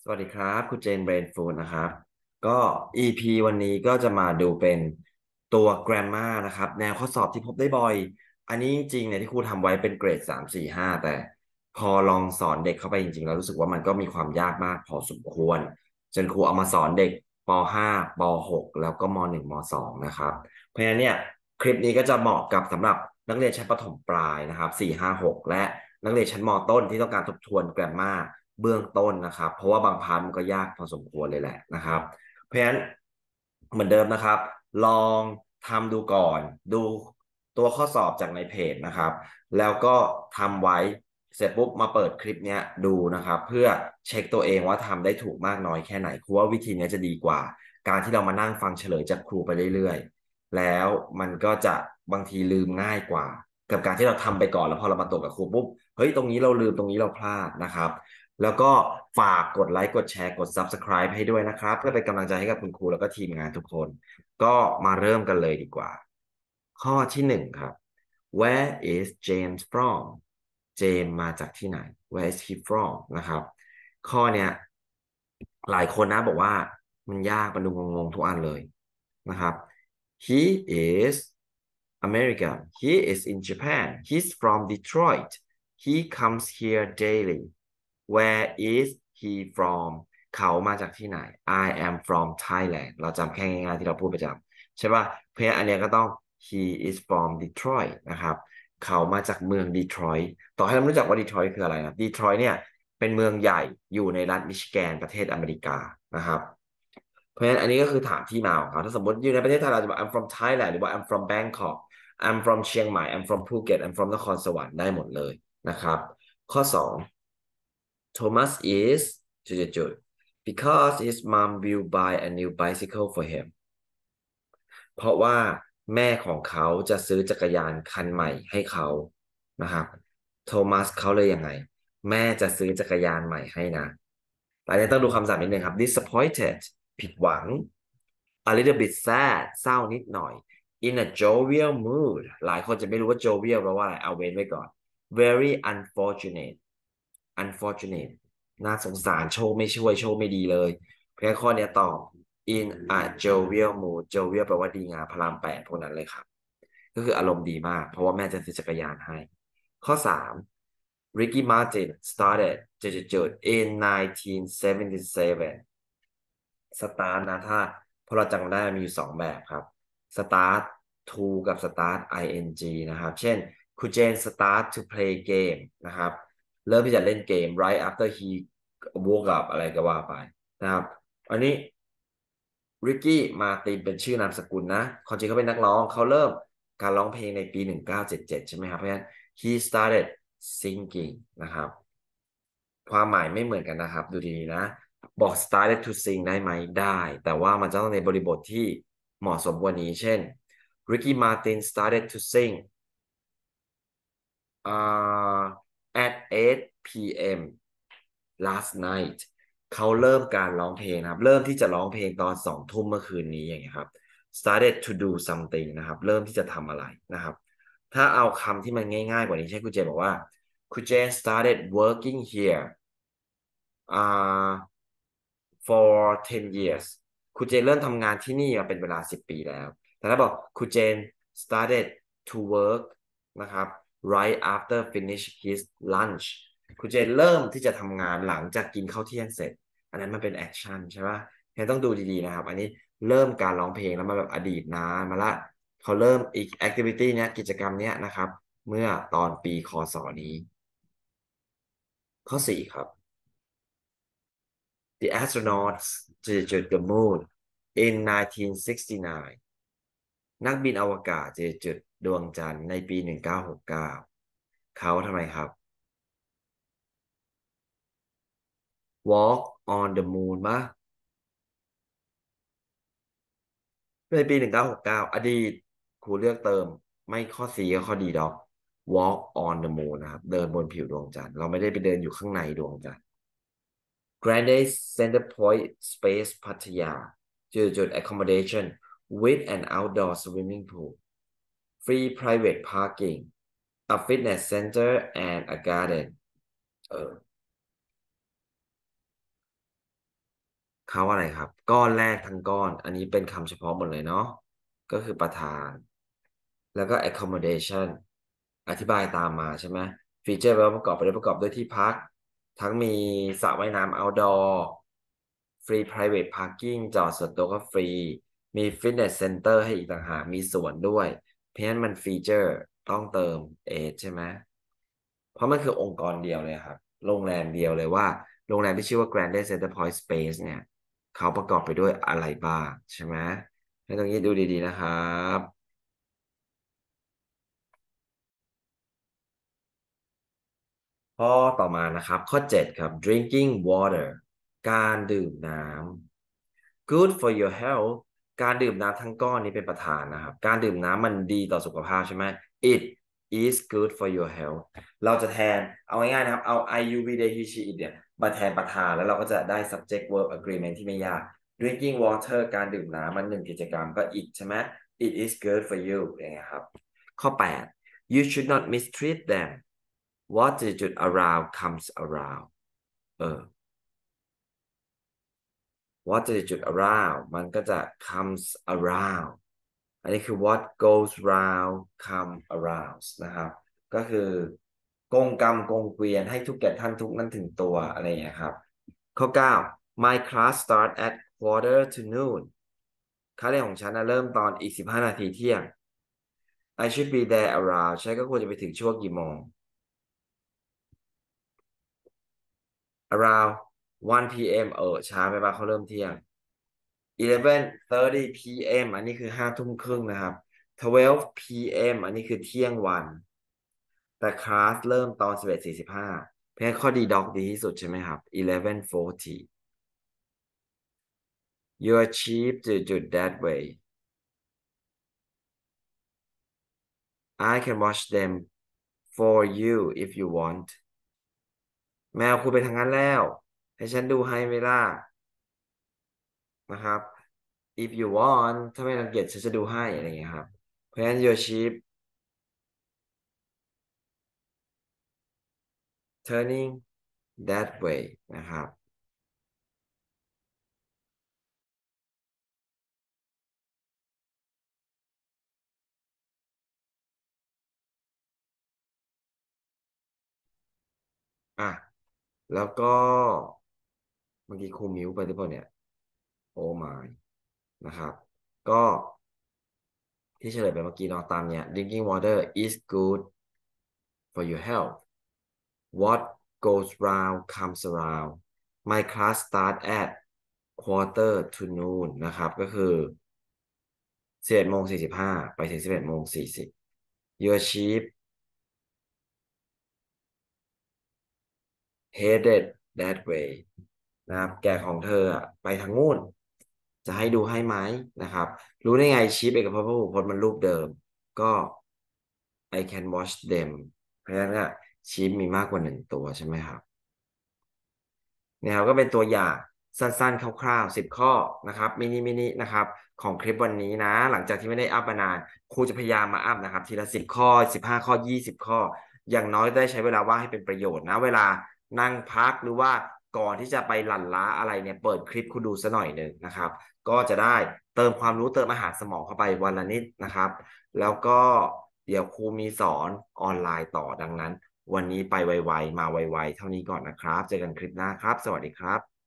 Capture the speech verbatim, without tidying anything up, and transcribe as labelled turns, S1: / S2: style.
S1: วัสดีครับคุณเจนเบรนฟูดนะครับก็ อี พี วันนี้ก็จะมาดูเป็นตัว grammar นะครับแนวข้อสอบที่พบได้บ่อยอันนี้จริงๆเนี่ยที่ครูทำไว้เป็นเกรดสามสี่ห้าแต่พอลองสอนเด็กเข้าไปจริงๆแล้วรู้สึกว่ามันก็มีความยากมากพอสมควรจนครูเอามาสอนเด็กป .ห้า ป .หก แล้วก็ม .หนึ่ง ม .สอง นะครับเพราะฉะนั้นเนี่ยคลิปนี้ก็จะเหมาะกับสำหรับนักเรียนชั้นประถมปลายนะครับสี่ ห้า หกและนักเรียนชั้นมต้นที่ต้องการทบทวน grammar เบื้องต้นนะครับเพราะว่าบางพาร์ทมันก็ยากพอสมควรเลยแหละนะครับเพราะฉะนั้นเหมือนเดิมนะครับลองทำดูก่อนดูตัวข้อสอบจากในเพจนะครับแล้วก็ทำไว้เสร็จปุ๊บมาเปิดคลิปเนี้ยดูนะครับเพื่อเช็คตัวเองว่าทำได้ถูกมากน้อยแค่ไหนครูว่าวิธีนี้จะดีกว่าการที่เรามานั่งฟังเฉลยจากครูไปเรื่อยๆแล้วมันก็จะบางทีลืมง่ายกว่ากับการที่เราทำไปก่อนแล้วพอเรามาตรวจกับครูปุ๊บเฮ้ยตรงนี้เราลืมตรงนี้เราพลาดนะครับแล้วก็ฝากกดไลค์กดแชร์กด ซับสไครบ์ ให้ด้วยนะครับเพื่อเป็นกำลังใจให้กับคุณครูแล้วก็ทีมงานทุกคนก็มาเริ่มกันเลยดีกว่าข้อที่หนึ่งครับ Where is James from เจมส์มาจากที่ไหน Where is he from นะครับข้อเนี้ยหลายคนนะบอกว่ามันยากมันดูงงๆทุกอันเลยนะครับ He is American He is in Japan He's from Detroit He comes here daily Where is he from เขามาจากที่ไหน I am from Thailand เราจำแค่ง่ายๆที่เราพูดประจำใช่ป่ะเพราะฉะนั้นอันเนี้ยก็ต้อง he is from Detroit นะครับเขามาจากเมืองดีทรอยต์ต่อให้เราไม่รู้จักว่าดีทรอยต์คืออะไรนะดีทรอยต์เนี่ยเป็นเมืองใหญ่อยู่ในรัฐมิชิแกนประเทศอเมริกานะครับเพราะฉะนั้นอันนี้ก็คือถามที่มาของเขาถ้าสมมติอยู่ในประเทศไทยเราจะบอก I'm from Thailand หรือว่า I'm from Bangkok I'm from เชียงใหม่ I'm from Phuket I'm from นครสวรรค์ได้หมดเลยนะครับข้อสอง Thomas is จุดๆ because his mom will buy a new bicycle for him เพราะว่าแม่ของเขาจะซื้อจักรยานคันใหม่ให้เขานะครับโทมัสเขาเลยยังไงแม่จะซื้อจักรยานใหม่ให้นะอันนี้ต้องดูคำศัพท์นิดนึงครับ disappointed ผิดหวัง a little bit sad เศร้านิดหน่อย in a jovial mood หลายคนจะไม่รู้ว่า jovial แปลว่าอะไรเอาเว้นไว้ก่อน very unfortunate unfortunate น่าสงสารโชคไม่ช่วยโชคไม่ดีเลยเพราะฉะนั้นข้อเนี้ยตอบ in a jovial mood jovial แปลว่าดีงามพระรามแปดพวกนั้นเลยครับก็คืออารมณ์ดีมากเพราะว่าแม่จะซื้อจักรยานให้ข้อสาม Ricky Martin started จุดๆ in nineteen seventy-seven สตาร์ทนะถ้าพอเราจำได้มีอยู่สองแบบครับ start to กับ start ing นะครับเช่นคุณเจน start to play game นะครับเริ่มที่จะเล่นเกม right after he woke up อะไรก็ว่าไปนะครับอันนี้ริกกี้มาตินเป็นชื่อนามสกุลนะความจริงเขาเป็นนักร้องเขาเริ่มการร้องเพลงในปีหนึ่งเก้าเจ็ดเจ็ดใช่ไหมครับเพราะฉะนั้น he started singing นะครับความหมายไม่เหมือนกันนะครับดูดีๆนะบอก started to sing ได้ไหมได้แต่ว่ามันจะต้องในบริบทที่เหมาะสมกว่านี้เช่น Ricky Martin started to sing uh, at eight p m last night เขาเริ่มการร้องเพลงนะครับเริ่มที่จะร้องเพลงตอนสองทุ่มเมื่อคืนนี้อย่างเงี้ยครับ started to do something นะครับเริ่มที่จะทำอะไรนะครับถ้าเอาคำที่มันง่ายๆกว่านี้ใช่คุณเจนบอกว่าคุณเจน started working here uh, for ten years คุณเจนเริ่มทำงานที่นี่มาเป็นเวลาสิบปีแล้วแต่ถ้าบอกคุณเจน started to work นะครับ right after finish his lunch คุณเจนเริ่มที่จะทำงานหลังจากกินข้าวเที่ยงเสร็จอันนั้นมันเป็นแอคชั่นใช่ปะยังต้องดูดีๆนะครับอันนี้เริ่มการร้องเพลงแล้วมาแบบอดีตนานมาละเขาเริ่มอีกแอคทิวิตี้เนี้ยกิจกรรมเนี้ยนะครับเมื่อตอนปีคศนี้ข้อสี่ครับ The astronauts to the moon in nineteen sixty-nine นักบินอวกาศจะจุดดวงจันทร์ในปีหนึ่งเก้าหกเก้าเขาทำไมครับ walk on the moon มะในปีหนึ่งเก้าหกเก้าอดีตครูเลือกเติมไม่ข้อ C ก็ข้อ D ดอก walk on the moon นะครับเดินบนผิวดวงจันทร์เราไม่ได้ไปเดินอยู่ข้างในดวงจันทร์ Grande Center Point Space พัทยาจุดจุด accommodation with an outdoor swimming pool free private parking a fitness center and a garden เออเขาอะไรครับก้อนแรกทั้งก้อนอันนี้เป็นคำเฉพาะหมดเลยเนาะก็คือประธานแล้วก็ accommodation อธิบายตามมาใช่ไหมฟีเจอร์แปลว่าประกอบไปด้วยประกอบด้วยที่พักทั้งมีสระว่ายน้ำ outdoor ฟรี private parking จอดส่วนตัวก็ฟรีมี fitness center ให้อีกต่างหากมีสวนด้วยเพราะฉะนั้นมันฟีเจอร์ต้องเติม เอช ใช่ไหม เพราะมันคือองค์กรเดียวเลยครับโรงแรมเดียวเลยว่าโรงแรมที่ชื่อว่า Grand Center Point Space เนี่ยเขาประกอบไปด้วยอะไรบ้างใช่ไหมให้ตรงนี้ดูดีๆนะครับข้อต่อมานะครับข้อเจ็ดครับ drinking water การดื่มน้ำ good for your health การดื่มน้ำทั้งก้อนนี้เป็นประธานนะครับการดื่มน้ำมันดีต่อสุขภาพใช่ไหม it is good for your health เราจะแทนเอาง่ายๆนะครับเอา I U V they he she it เนี่ยมาแทนประธานแล้วเราก็จะได้ subject verb agreement ที่ไม่ยาก drinking water การดื่มน้ำมันหนึ่งกิจกรรมก็ it ใช่ไหม it is good for you อย่างเงี้ยครับข้อแปด you should not mistreat them what จุด around comes around เออ what จุดจุด around มันก็จะ comes around อันนี้คือ what goes round come around นะครับก็คือกงกรรมกงเกวียนให้ทุกแก่ท่านทุกนั้นถึงตัวอะไรอย่างเงี้ยครับข้อเก้า my class start at quarter to noon ค่าเรียนของฉันนะเริ่มตอนอีกสิบห้านาทีเที่ยง I should be there around ใช่ก็ควรจะไปถึงช่วงกี่โมง around one p m เออช้าไปปะเขาเริ่มเที่ยง eleven thirty p m อันนี้คือห้าทุ่มครึ่งนะครับ twelve p m อันนี้คือเที่ยงวันแต่คลาสเริ่มตอนสิบเอ็ดสี่สิบห้าเพราะฉะนั้นข้อดีด็อกดีที่สุดใช่ไหมครับ eleven forty you're cheap จุดจุด that way I can wash them for you if you want แมวคุณไปทางนั้นแล้วให้ฉันดูให้ไหมล่ะนะครับ if you want ถ้าไม่รังเกียจฉันจะดูให้อะไรอย่างเงี้ยครับเพราะฉะนั้น you're cheap turning that way นะครับอ่ะแล้วก็เมื่อกี้ครูมิวไปหรือเปล่าเนี่ยโอ้ my นะครับก็ที่เฉลยไปเมื่อกี้เนาะตามเนี้ย drinking water is good for your health what goes round comes around my class start at quarter to noon นะครับก็คือสิบเอ็ดโมงสี่สิบห้าไปถึงสิบเอ็ดโมงสี่สิบ your sheep headed that way นะครับแก่ของเธออะไปทางนู้นจะให้ดูให้ไหมนะครับรู้ได้ไงชีพเอกพจน์พหูพจน์มันรูปเดิมก็ I can watch them เพราะฉะนั้นชีพมีมากกว่าหนึ่งตัวใช่ไหมครับ นะครับก็เป็นตัวอย่างสั้นๆคร่าวๆสิบข้อนะครับมินิมินินะครับของคลิปวันนี้นะหลังจากที่ไม่ได้อัพมานานครูจะพยายามมาอัพนะครับทีละสิบข้อสิบห้าข้อยี่สิบข้ออย่างน้อยได้ใช้เวลาว่างให้เป็นประโยชน์นะเวลานั่งพักหรือว่าก่อนที่จะไปหลั่นล้าอะไรเนี่ยเปิดคลิปคุณดูสักหน่อยหนึ่งนะครับก็จะได้เติมความรู้เติมอาหารสมองเข้าไปวันละนิดนะครับแล้วก็เดี๋ยวครูมีสอนออนไลน์ต่อดังนั้น วันนี้ไปไวๆมาไวๆเท่านี้ก่อนนะครับเจอกันคลิปหน้าครับสวัสดีครับ